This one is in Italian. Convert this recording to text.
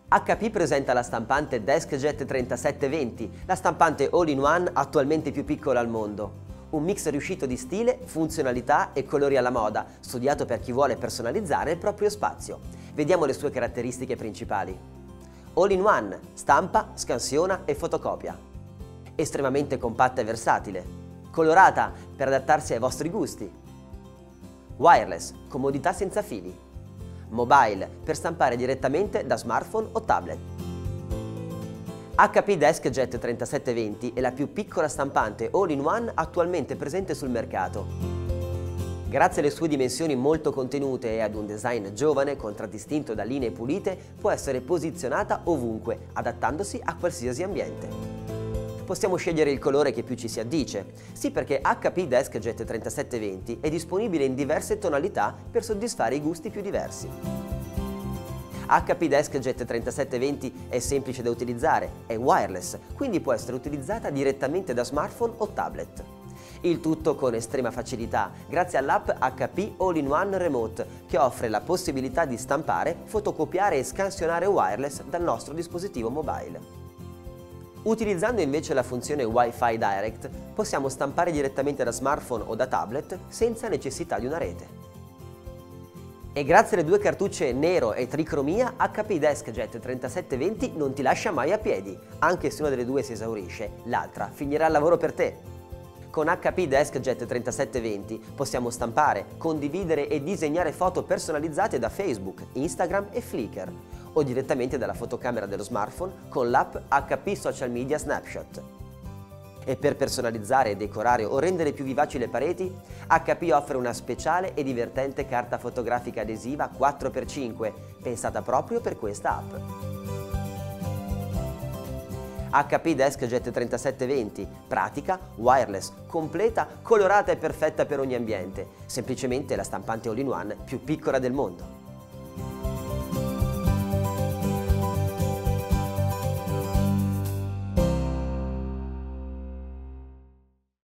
HP presenta la stampante DeskJet 3720, la stampante all-in-one attualmente più piccola al mondo. Un mix riuscito di stile, funzionalità e colori alla moda, studiato per chi vuole personalizzare il proprio spazio. Vediamo le sue caratteristiche principali. All-in-one, stampa, scansiona e fotocopia. Estremamente compatta e versatile. Colorata, per adattarsi ai vostri gusti. Wireless, comodità senza fili. Mobile, per stampare direttamente da smartphone o tablet. HP DeskJet 3720 è la più piccola stampante all-in-one attualmente presente sul mercato. Grazie alle sue dimensioni molto contenute e ad un design giovane contraddistinto da linee pulite, può essere posizionata ovunque, adattandosi a qualsiasi ambiente. Possiamo scegliere il colore che più ci si addice. Sì, perché HP DeskJet 3720 è disponibile in diverse tonalità per soddisfare i gusti più diversi. HP DeskJet 3720 è semplice da utilizzare, è wireless, quindi può essere utilizzata direttamente da smartphone o tablet. Il tutto con estrema facilità, grazie all'app HP All-in-One Remote, che offre la possibilità di stampare, fotocopiare e scansionare wireless dal nostro dispositivo mobile. Utilizzando invece la funzione Wi-Fi Direct, possiamo stampare direttamente da smartphone o da tablet senza necessità di una rete. E grazie alle due cartucce nero e tricromia, HP DeskJet 3720 non ti lascia mai a piedi. Anche se una delle due si esaurisce, l'altra finirà il lavoro per te. Con HP DeskJet 3720 possiamo stampare, condividere e disegnare foto personalizzate da Facebook, Instagram e Flickr, o direttamente dalla fotocamera dello smartphone con l'app HP Social Media Snapshot. E per personalizzare, decorare o rendere più vivaci le pareti, HP offre una speciale e divertente carta fotografica adesiva 4x5, pensata proprio per questa app. HP DeskJet 3720, pratica, wireless, completa, colorata e perfetta per ogni ambiente, semplicemente la stampante all-in-one più piccola del mondo.